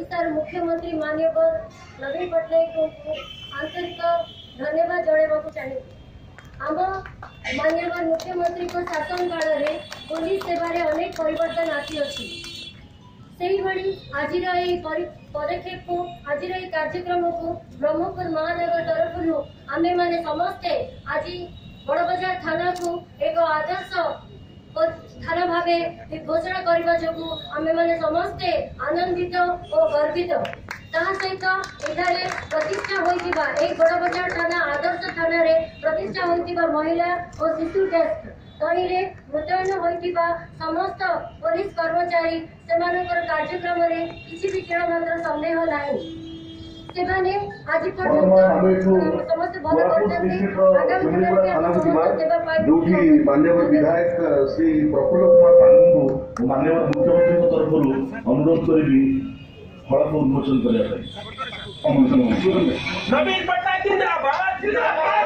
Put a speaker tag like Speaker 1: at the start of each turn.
Speaker 1: ओडिशार मुख्यमंत्री माननीय नवीन पट्टनायक को आंतरिक धन्यवाद जणाइबाकु चाहिए। आम माननीय मुख्यमंत्री को शासन काल में पुलिस सेवा अनेक परिवर्तन आसी अछि। आज पदक्षेप को आज कार्यक्रम को ब्रह्मपुर महानगर तरफ आमे माने समस्ते आज बड़बजार थाना को एक आदर्श थाना भाव घोषणा करने जो आमे माने समस्ते आनंदित और गर्वित। सहित एठारे प्रतिष्ठा होइतिबा बड़बजार थाना आदर्श थाना रे प्रतिष्ठा होइतिबा महिला और शिशु डेस्क तहिरे मुतयन होइतिबा समस्त पुलिस कर्मचारी सेमानकर कार्यक्रम रे किछि भी केना मात्र संदेह नाही। सेमाने आज पर्यंत समस्त भल करते आगामी दिन में हम समस्त सेवा पाई
Speaker 2: जोठी माननीय विधायक श्री प्रफुल्ल कुमार पांडु को माननीय मुख्यमंत्री को तरफ अनुरोध करी फल को उन्मोचन करने। नवीन पट्टनायक जिंदाबाद।